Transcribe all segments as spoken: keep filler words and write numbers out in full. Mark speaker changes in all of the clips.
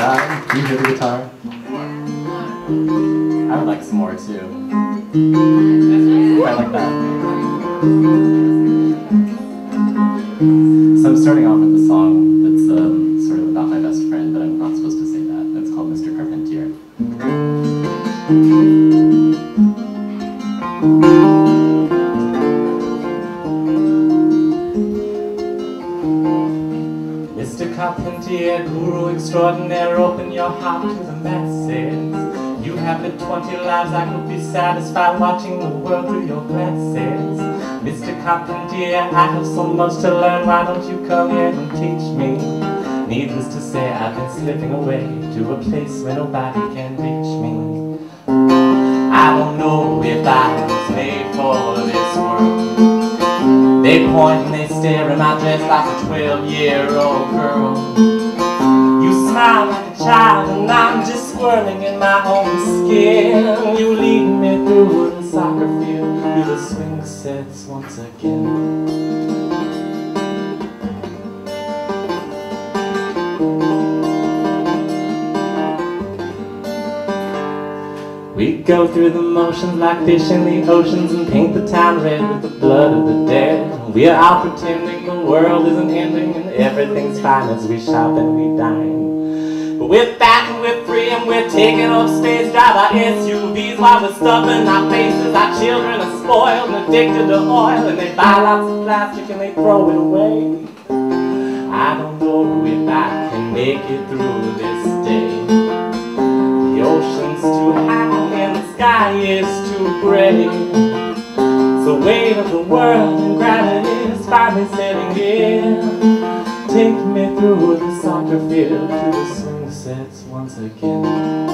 Speaker 1: Yeah, do you hear the guitar? I would like some more too. I like that. So I'm starting off with a song that's um, sort of about my best friend, but I'm not supposed to say that. It's called Mister Carpentier. Mister Carpentier, guru extraordinaire, open your heart to the masses. You have lived twenty lives, I could be satisfied watching the world through your glasses. Mister Carpentier, I have so much to learn, why don't you come here and teach me? Needless to say, I've been slipping away to a place where nobody can reach me. I don't know if I was made for this world. They point and they stare at my dress like a twelve-year-old girl. You smile like a child and I'm just swirling in my own skin. You lead me through the soccer field, through the swing sets once again. We go through the motions like fish in the oceans and paint the town red with the blood of the dead. We are all pretending the world isn't ending and everything's fine as we shop and we dine. But we're back and we're free and we're taking up space, drive our S U Vs while we're stuffing our faces. Our children are spoiled and addicted to oil, and they buy lots of plastic and they throw it away. I don't know if I can make it through this day. The ocean's too high and the sky is too gray. The weight of the world and gravity is finally setting in. Take me through the soccer field, to the swing sets once again.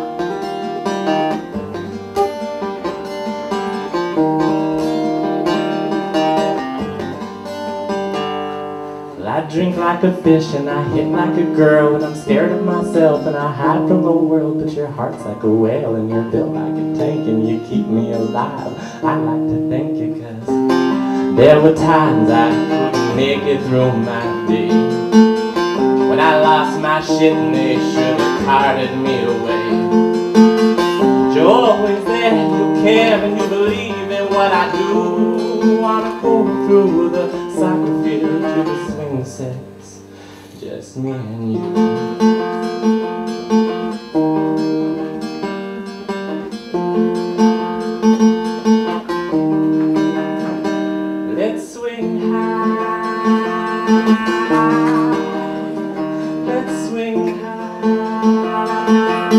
Speaker 1: I drink like a fish and I hit like a girl, and I'm scared of myself and I hide from the world. But your heart's like a whale and you're built like a tank and you keep me alive. I like to thank you, cause there were times I couldn't make it through my day, when I lost my shit and they should have carted me away. But you're always there, you care and you believe in what I do. I wanna go through the soccer field to the swing sets, just me and you. Let's swing high, let's swing high,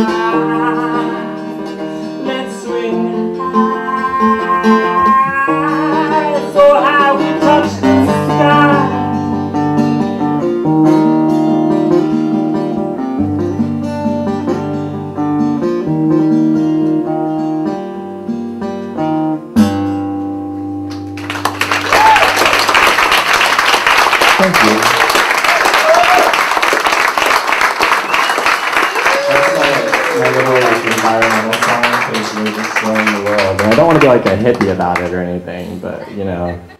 Speaker 1: let's swing high. So high we touch the sky. Thank you. That's my, my little like environmental song, because we're just slowing the world. And I don't want to be like a hippie about it or anything, but you know.